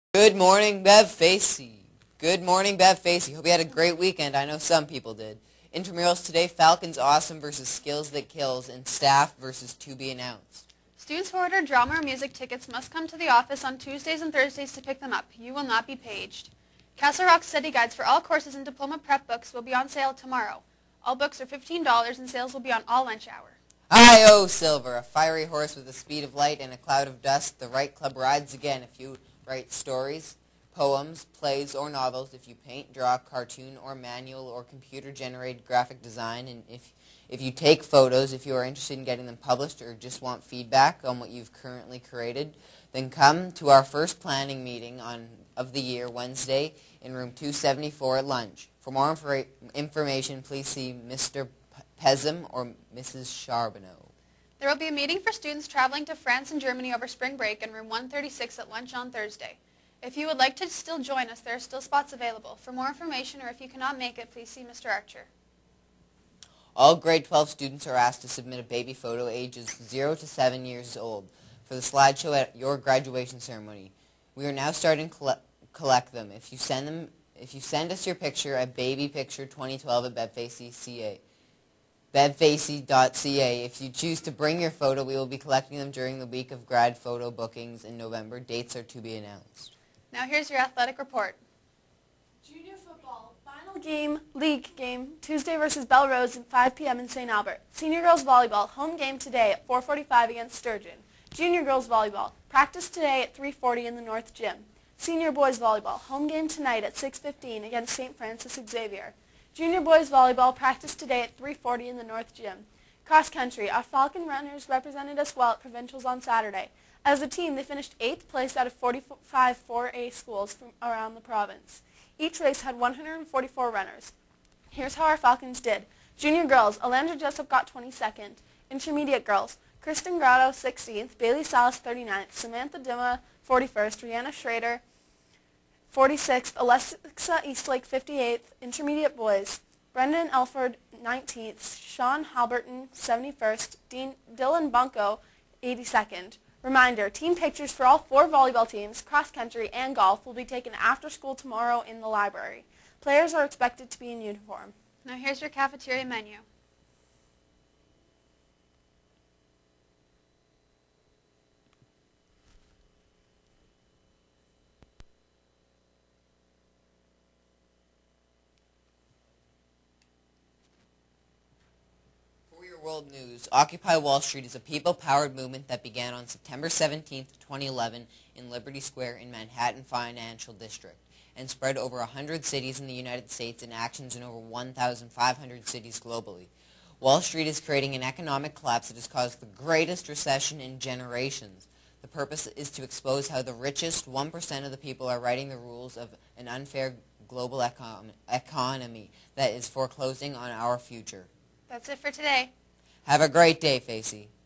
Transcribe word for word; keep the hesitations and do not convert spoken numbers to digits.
Good morning, Bev Facey. Good morning, Bev Facey. Hope you had a great weekend. I know some people did. Intramurals today, Falcons Awesome versus Skills That Kills, and Staff versus To Be Announced. Students who order drama or music tickets must come to the office on Tuesdays and Thursdays to pick them up. You will not be paged. Castle Rock study guides for all courses and diploma prep books will be on sale tomorrow. All books are fifteen dollars and sales will be on all lunch hour. I-O Silver, a fiery horse with the speed of light and a cloud of dust. The right club rides again if you write stories, poems, plays, or novels, if you paint, draw, cartoon, or manual, or computer-generated graphic design, and if, if you take photos, if you are interested in getting them published or just want feedback on what you've currently created, then come to our first planning meeting on of the year, Wednesday, in room two seventy-four at lunch. For more infor information, please see Mister Pesum or Missus Charbonneau. There will be a meeting for students traveling to France and Germany over spring break in room one thirty-six at lunch on Thursday. If you would like to still join us, there are still spots available. For more information, or if you cannot make it, please see Mister Archer. All grade twelve students are asked to submit a baby photo ages zero to seven years old for the slideshow at your graduation ceremony. We are now starting to collect, collect them. If you send them, if you send us your picture at babypicture twenty twelve at bevfacey dot c a. bevfacey dot c a. If you choose to bring your photo, we will be collecting them during the week of grad photo bookings in November. Dates are to be announced. Now here's your athletic report. Junior football, final game, league game, Tuesday versus Belrose at five p m in Saint Albert. Senior girls volleyball, home game today at four forty-five against Sturgeon. Junior girls volleyball, practice today at three forty in the North Gym. Senior boys volleyball, home game tonight at six fifteen against Saint Francis Xavier. Junior boys volleyball, practice today at three forty in the North Gym. Cross country, our Falcon runners represented us well at provincials on Saturday. As a team, they finished eighth place out of forty-five four A schools from around the province. Each race had one hundred forty-four runners. Here's how our Falcons did. Junior girls, Alandra Jessup got twenty-second. Intermediate girls, Kristen Grotto sixteenth, Bailey Salas thirty-ninth, Samantha Dima forty-first, Rihanna Schrader forty-sixth, Alexa Eastlake fifty-eighth. Intermediate boys, Brendan Elford nineteenth, Sean Halberton seventy-first, Dean, Dylan Bunko eighty-second. Reminder, team pictures for all four volleyball teams, cross country, and golf will be taken after school tomorrow in the library. Players are expected to be in uniform. Now here's your cafeteria menu. World News. Occupy Wall Street is a people-powered movement that began on September seventeenth, twenty eleven in Liberty Square in Manhattan Financial District and spread over one hundred cities in the United States and actions in over one thousand five hundred cities globally. Wall Street is creating an economic collapse that has caused the greatest recession in generations. The purpose is to expose how the richest one percent of the people are writing the rules of an unfair global econ economy that is foreclosing on our future. That's it for today. Have a great day, Facey.